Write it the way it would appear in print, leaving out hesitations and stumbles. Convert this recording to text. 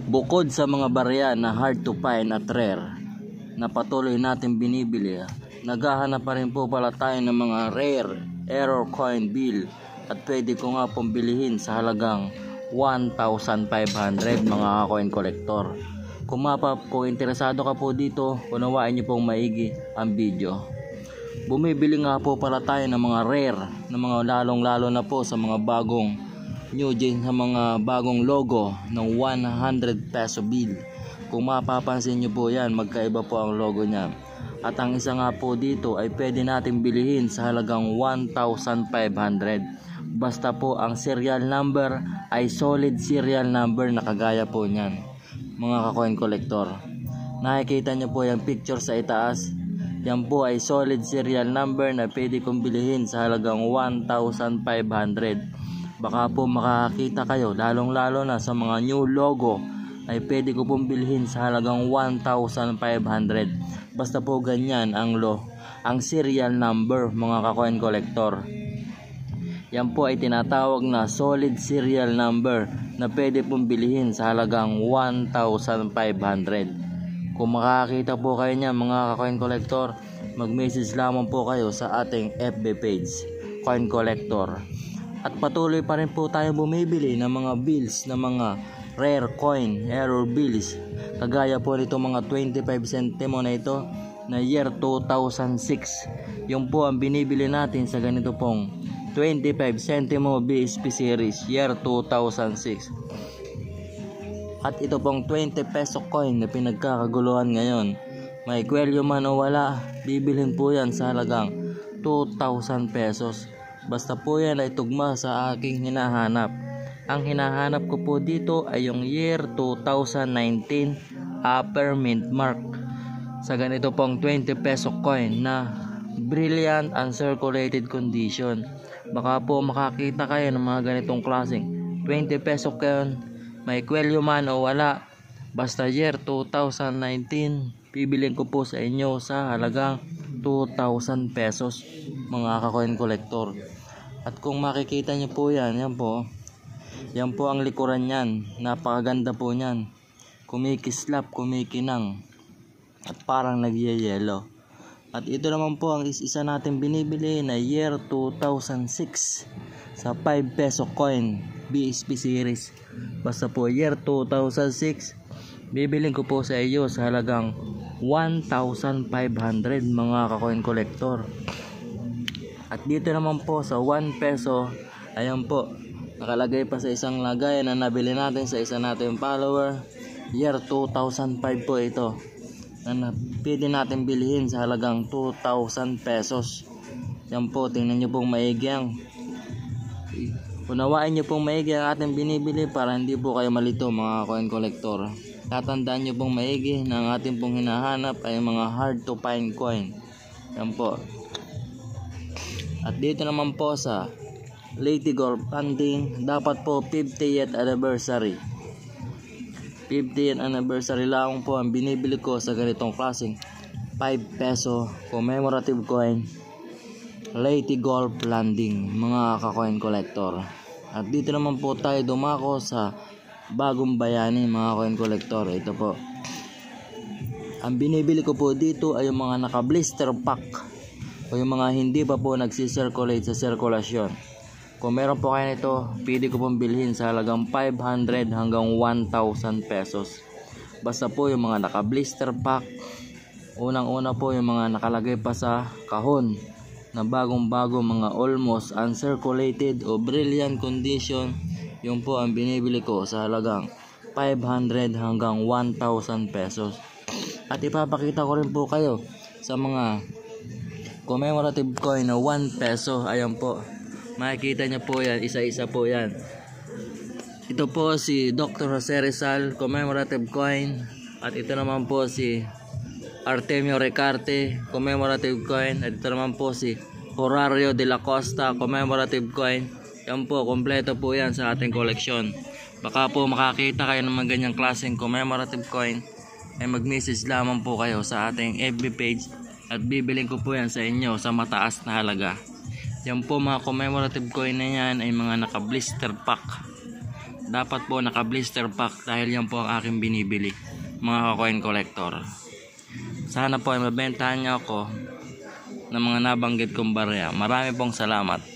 Bukod sa mga barya na hard to find at rare na patuloy natin binibili, naghahanap pa rin po pala tayo ng mga rare error coin bill at pwede ko nga pong bilihin sa halagang 1,500 mga coin collector. Kung interesado ka po dito, unawain nyo pong maigi ang video. Bumibili nga po pala tayo ng mga rare na mga lalong-lalo na po sa mga bagong new gen, sa mga bagong logo ng 100 peso bill. Kung mapapansin nyo po yan, magkaiba po ang logo niya. At ang isa nga po dito ay pwede natin bilihin sa halagang 1,500. Basta po ang serial number ay solid serial number na kagaya po niyan mga ka-coin collector. Nakikita nyo po yung picture sa itaas. Yan po ay solid serial number na pwede kong bilihin sa halagang 1,500. Baka po makakita kayo, lalong-lalo na sa mga new logo, ay pwede ko pong bilhin sa halagang 1,500. Basta po ganyan ang serial number mga ka-coin collector. Yan po ay tinatawag na solid serial number na pwede pong bilhin sa halagang 1,500. Kung makakita po kayo niyan mga ka-coin collector, mag-message lamang po kayo sa ating FB page, Coin Collector. At patuloy pa rin po tayo bumibili ng mga bills, ng mga rare coin error bills. Kagaya po nito mga 25 centimo na ito na year 2006. Yung po ang binibili natin sa ganito pong 25 centimo BSP series year 2006. At ito pong 20 peso coin na pinagkakaguluhan ngayon, may kwelyo man o wala, bibilhin po yan sa halagang 2,000 pesos. Basta po yan ay tugma sa aking hinahanap. Ang hinahanap ko po dito ay yung year 2019 upper mint mark sa ganito pong 20 peso coin na brilliant uncirculated condition. Baka po makakita kayo ng mga ganitong klaseng 20 peso coin, may kwelyo man o wala, basta year 2019, bibilin ko po sa inyo sa halagang 2,000 pesos mga ka-coin collector. At kung makikita nyo po yan po ang likuran yan. Napakaganda po yan, kumikislap, kumikinang at parang nagyayelo. At ito naman po ang isa natin binibili na year 2006 sa 5 peso coin BSP series. Basta po year 2006, bibilin ko po sa iyo sa halagang 1,500 mga ka-coin collector. At dito naman po sa 1 peso, ayan po, nakalagay pa sa isang lagay na nabili natin sa isa natin follower. Year 2005 po ito na pwede natin bilhin sa halagang 2,000 pesos. Yan po, tingnan nyo pong maigi ang unawain nyo pong maigi ang ating binibili para hindi po kayo malito mga coin collector. Tatandaan nyo pong maigi na ang ating pong hinahanap ay mga hard to find coin. Yan po. At dito naman po sa Lady Golf Hunting, dapat po 50th anniversary. 50th anniversary lang po ang binibili ko sa ganitong klaseng 5 peso commemorative coin Lady Golf Landing mga ka-coin collector. At dito naman po tayo dumako sa Bagong Bayani mga coin collector. Ito po, ang binibili ko po dito ay yung mga naka blister pack o yung mga hindi pa po nagsisirculate sa sirkulasyon. Kung meron po kayo nito, pwede ko pong bilhin sa halagang 500 hanggang 1,000 pesos. Basta po yung mga naka blister pack, unang-una po yung mga nakalagay pa sa kahon na bagong-bago, mga almost uncirculated o brilliant condition, yung po ang binibili ko sa halagang 500 hanggang 1,000 pesos. At ipapakita ko rin po kayo sa mga commemorative coin na 1 peso. Ayan po, makikita nyo po yan, isa-isa po yan. Ito po si Dr. Jose Rizal commemorative coin. At ito naman po si Artemio Ricarte commemorative coin. At ito naman po si Horario de la Costa commemorative coin. Yan po, kompleto po yan sa ating koleksyon. Baka po makakita kayo ng mga ganyang klaseng commemorative coin, ay mag-message lamang po kayo sa ating FB page at bibiling ko po yan sa inyo sa mataas na halaga. Yan po mga commemorative coin na yan ay mga naka blister pack. dapat po naka blister pack dahil yan po ang aking binibili, mga coin collector. Sana po ay mabentahan niyo ako ng mga nabanggit kong barya. Marami pong salamat.